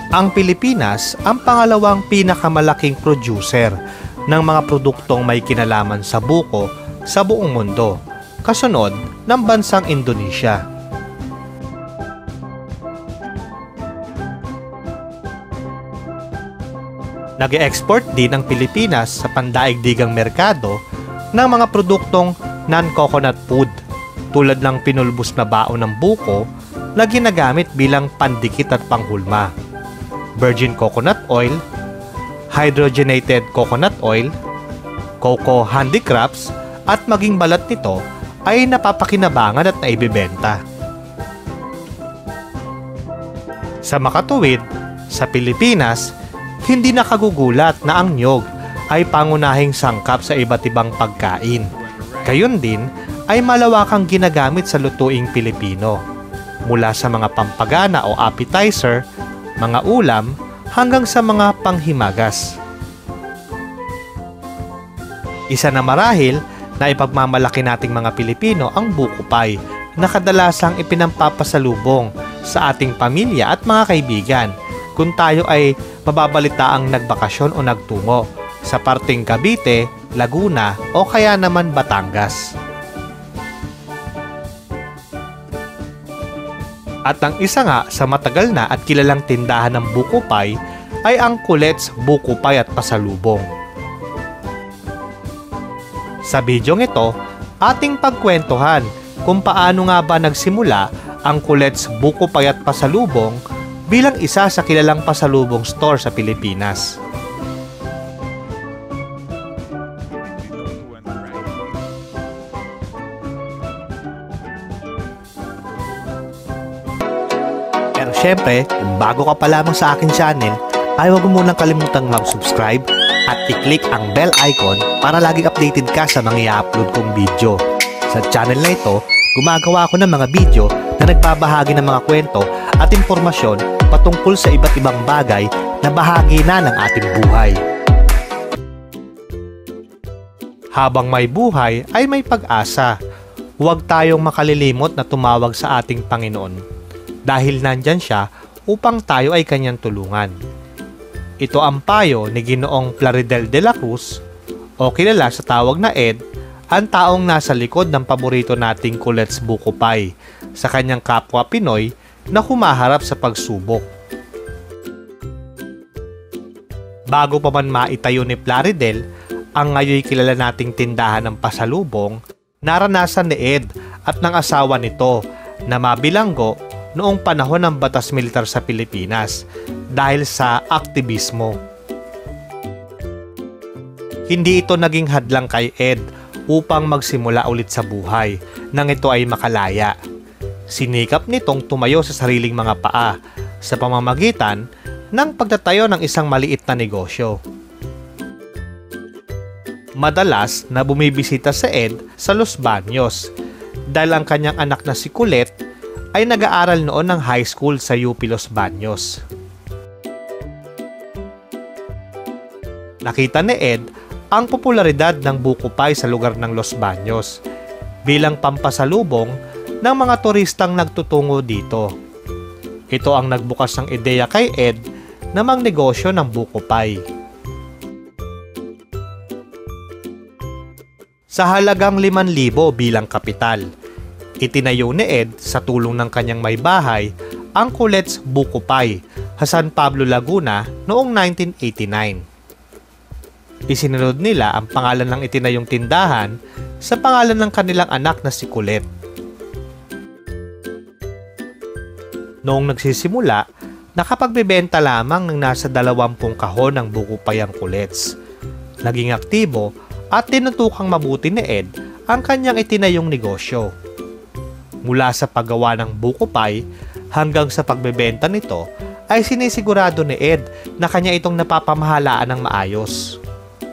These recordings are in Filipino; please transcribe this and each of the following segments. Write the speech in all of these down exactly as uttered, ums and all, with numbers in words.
Ang Pilipinas ang pangalawang pinakamalaking producer ng mga produktong may kinalaman sa buko sa buong mundo, kasunod ng bansang Indonesia. Nag-e-export din ang Pilipinas sa pandaigdigang merkado ng mga produktong non-coconut food tulad ng pinulbos na baon ng buko na ginagamit bilang pandikit at panghulma, virgin coconut oil, hydrogenated coconut oil, cocoa handicrafts, at maging balat nito ay napapakinabangan at naibibenta. Sa makatuwid, sa Pilipinas, hindi nakagugulat na ang niyog ay pangunahing sangkap sa iba't ibang pagkain. Gayon din ay malawakang ginagamit sa lutuing Pilipino, mula sa mga pampagana o appetizer, mga ulam, hanggang sa mga panghimagas. Isa na marahil na ipagmamalaki nating mga Pilipino ang buko pie na kadalasang ipinampapasalubong sa ating pamilya at mga kaibigan kung tayo ay mababalitaang nagbakasyon o nagtungo sa parteng Cavite, Laguna o kaya naman Batangas. At ang isa nga sa matagal na at kilalang tindahan ng buko pie ay ang COLETTE'S Buko Pie at Pasalubong. Sa bidyong ito, ating pagkwentuhan kung paano nga ba nagsimula ang COLETTE'S Buko Pie at Pasalubong bilang isa sa kilalang pasalubong store sa Pilipinas. Pero syempre, kung bago ka pa lamang sa akin channel, ay huwag mo munang kalimutang mag-subscribe at i-click ang bell icon para laging updated ka sa mga i-upload kong video. Sa channel na ito, gumagawa ako ng mga video na nagbabahagi ng mga kwento at impormasyon patungkol sa iba't ibang bagay na bahagi na ng ating buhay. Habang may buhay ay may pag-asa. Huwag tayong makalilimot na tumawag sa ating Panginoon dahil nandyan siya upang tayo ay kanyang tulungan. Ito ang payo ni Ginoong Plaridel de la Cruz o kilala sa tawag na Ed, ang taong nasa likod ng paborito nating COLETTE'S Buko Pie sa kanyang kapwa Pinoy na humaharap sa pagsubok. Bago pa man maitayo ni Plaridel ang ngayon kilala nating tindahan ng pasalubong, naranasan ni Ed at ng asawa nito na mabilanggo noong panahon ng batas militar sa Pilipinas dahil sa aktivismo. Hindi ito naging hadlang kay Ed upang magsimula ulit sa buhay nang ito ay makalaya. Sinikap nitong tumayo sa sariling mga paa sa pamamagitan ng pagtatayo ng isang maliit na negosyo. Madalas na bumibisita si Ed sa Los Baños dahil ang kanyang anak na si Colette ay nag-aaral noon ng high school sa U P Los Baños. Nakita ni Ed ang popularidad ng buko pie sa lugar ng Los Baños bilang pampasalubong ng mga turistang nagtutungo dito. Ito ang nagbukas ng ideya kay Ed na magnegosyo ng buko pie. Sa halagang limang libo bilang kapital, itinayo ni Ed sa tulong ng kanyang may bahay ang COLETTE'S Buko Pie sa San Pablo, Laguna noong nineteen eighty-nine. Isinunod nila ang pangalan ng itinayong tindahan sa pangalan ng kanilang anak na si Colette. Noong nagsisimula, nakapagbebenta lamang ng nasa dalawampung kahon ng buko pie ang COLETTE'S. Naging aktibo at tinutukang mabuti ni Ed ang kanyang itinayong negosyo. Mula sa paggawa ng buko pie hanggang sa pagbebenta nito ay sinisigurado ni Ed na kanya itong napapamahalaan ng maayos.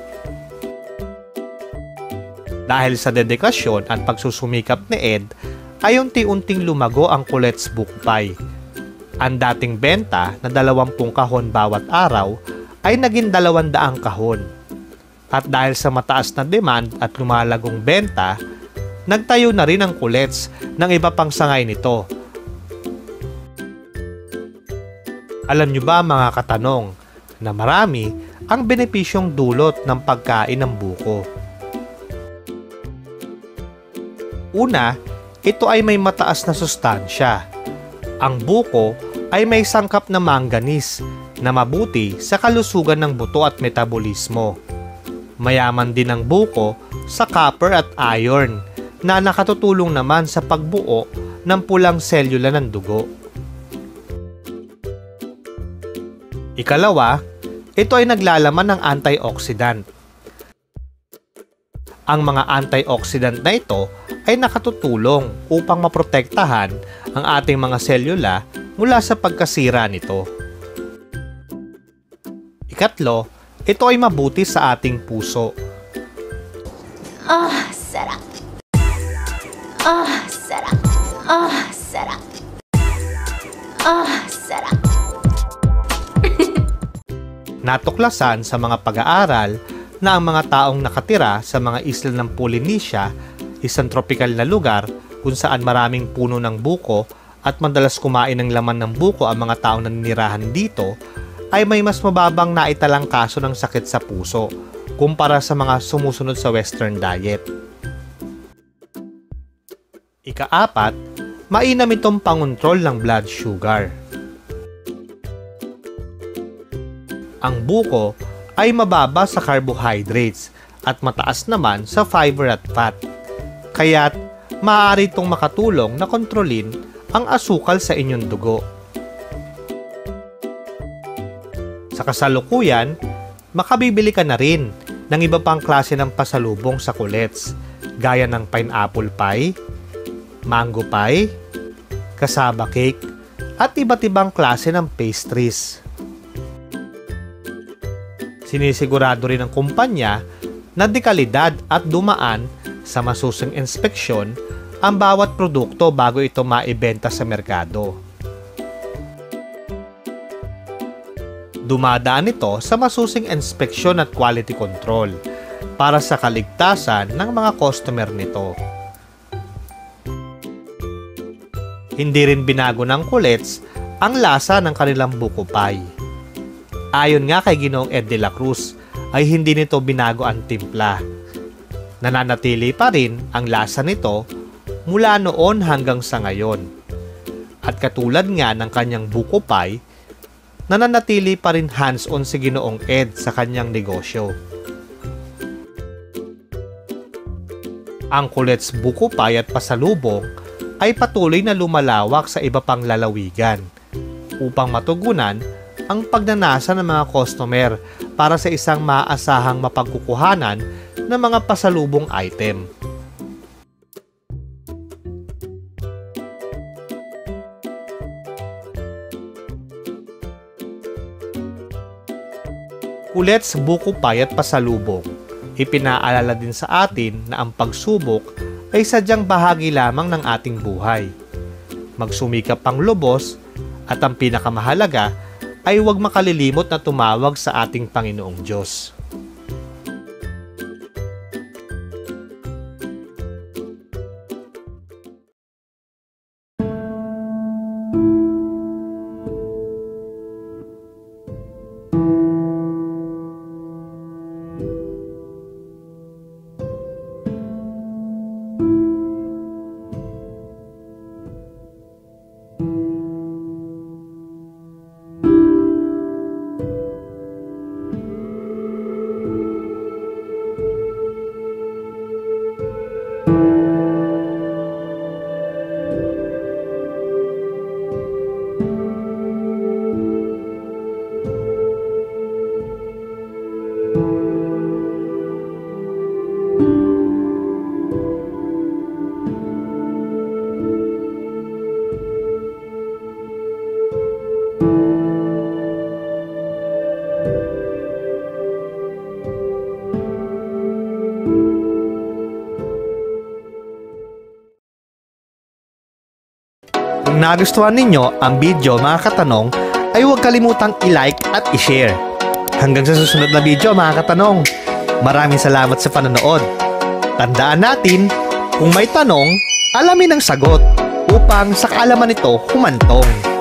Dahil sa dedikasyon at pagsusumikap ni Ed ay unti-unting lumago ang COLETTE'S Buko Pie. Ang dating benta na dalawampung kahon bawat araw ay naging dalawandaang kahon. At dahil sa mataas na demand at lumalagong benta, nagtayo na rin ang COLETTE'S ng iba pang sangay nito. Alam nyo ba mga katanong na marami ang benepisyong dulot ng pagkain ng buko? Una, ito ay may mataas na sustansya. Ang buko ay may sangkap na manganese na mabuti sa kalusugan ng buto at metabolismo. Mayaman din ang buko sa copper at iron na nakatutulong naman sa pagbuo ng pulang selula ng dugo. Ikalawa, ito ay naglalaman ng antioxidant. Ang mga antioxidant na ito ay nakatutulong upang maprotektahan ang ating mga selula mula sa pagkasira nito. Ikatlo, ito ay mabuti sa ating puso. Ah, oh, sarap. Ah, oh, sarap. Ah, oh, sarap. Ah, oh, sarap. Natuklasan sa mga pag-aaral na ang mga taong nakatira sa mga isla ng Polynesia, isang tropikal na lugar kung saan maraming puno ng buko at madalas kumain ng laman ng buko ang mga taong naninirahan dito, ay may mas mababang naitalang kaso ng sakit sa puso kumpara sa mga sumusunod sa Western diet. Ikaapat, mainam itong pangontrol ng blood sugar. Ang buko ay mababa sa carbohydrates at mataas naman sa fiber at fat. Kaya't maaari itong makatulong na kontrolin ang asukal sa inyong dugo. Sa kasalukuyan, makabibili ka na rin ng iba pang klase ng pasalubong sa COLETTE'S gaya ng pineapple pie, mango pie, cassava cake, at iba't ibang klase ng pastries. Sinisigurado rin ng kumpanya na dekalidad at dumaan sa masusing inspeksyon ang bawat produkto bago ito maibenta sa merkado. Dumadaan ito sa masusing inspeksyon at quality control para sa kaligtasan ng mga customer nito. Hindi rin binago ng COLETTE'S ang lasa ng kanilang buko pie. Ayon nga kay Ginoong Ed de la Cruz, ay hindi nito binago ang timpla. Nananatili pa rin ang lasa nito mula noon hanggang sa ngayon. At katulad nga ng kanyang buko pie, nananatili pa rin hands-on si Ginoong Ed sa kanyang negosyo. Ang COLETTE'S buko pie at pasalubong ay patuloy na lumalawak sa iba pang lalawigan upang matugunan ang pagnanasa ng mga customer para sa isang maaasahang mapagkukuhanan ng mga pasalubong item. COLETTE'S buko pie at pasalubong. Ipinaalala din sa atin na ang pagsubok ay sadyang bahagi lamang ng ating buhay. Magsumikap pang lubos at ang pinakamahalaga ay huwag makalilimot na tumawag sa ating Panginoong Diyos. Kung nagustuhan ninyo ang video mga katanong, ay huwag kalimutang i-like at i-share. Hanggang sa susunod na video mga katanong, maraming salamat sa panonood. Tandaan natin, kung may tanong, alamin ang sagot upang sa kaalaman nito humantong.